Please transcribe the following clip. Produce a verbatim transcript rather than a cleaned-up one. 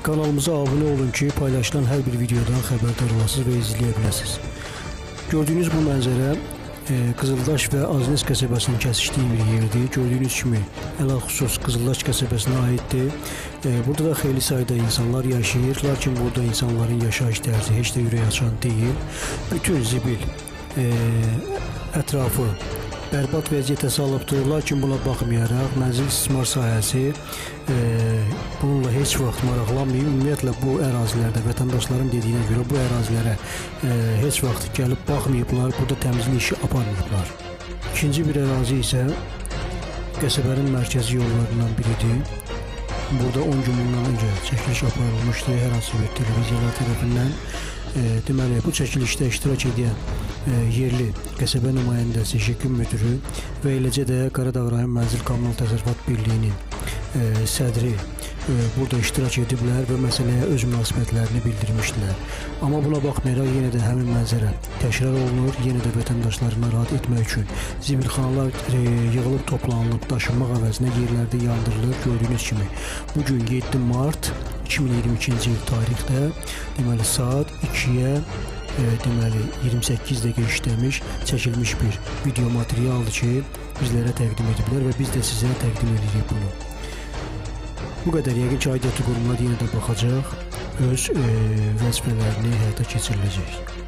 Kanalımıza abone olun ki paylaşılan hər bir videodan xəbərdar olasınız və izləyə biləsiniz. Gördüyünüz bu mənzərə e, Qızıldaş və Aznes qəsəbəsinin kəsişdiyi bir yerdir. Gördüyünüz kimi ələlxüsus Qızıldaş qəsəbəsinə aiddir. E, burada da xeyli sayda insanlar yaşayır, lakin burada insanların yaşayış tərzi heç də ürək açan deyil. Bütün zibil e, ətrafı bərbad vəziyyətə salıbdır, lakin buna baxmayaraq mənzil istismar sahəsi e, bununla heç vaxt maraqlanmayıb. Ümumiyyətlə bu ərazilərdə vətəndaşların dediyinə görə bu ərazilərə e, heç vaxt gəlib baxmayıblar, burada təmizlik işi aparmayıblar. İkinci bir ərazi isə qəsəbənin mərkəzi yollarından biridir. Burada on gün bundan öncə çəkiliş aparılmışdı hər hansı bir televiziyalar tərəfindən. E, deməli, bu çəkilişdə iştirak edən e, yerli qəsəbə nümayəndəsi, Şəkil müdürü və eləcə də Qaradağ rayon Mənzil Kommunal Təsərrüfat Birliyinin e, sədri e, burada iştirak ediblər və məsələyə öz münasibətlərini bildirmişdilər. Amma buna baxmayaraq yenə də həmin mənzərə təkrar olunur, yenə də vətəndaşları narahat etmək üçün zibilxanalar e, yığılıb, toplanılıb, daşınmaq əvəzinə yerlərdə yandırılır. Gördüyünüz kimi bugün yeddi mart iki min iyirmi ikinci il tarixdə deməli saat ikiyə e, deməli iyirmi səkkiz dəqiqə işləmiş, çəkilmiş bir video materialdır ki, bizlərə təqdim ediblər və biz də sizə təqdim edirik bunu. Bu qədər, yəqin ki, aidiyyatı qurumlar yenə də baxacaq, öz e, vəzifələrini həyata keçiriləcək.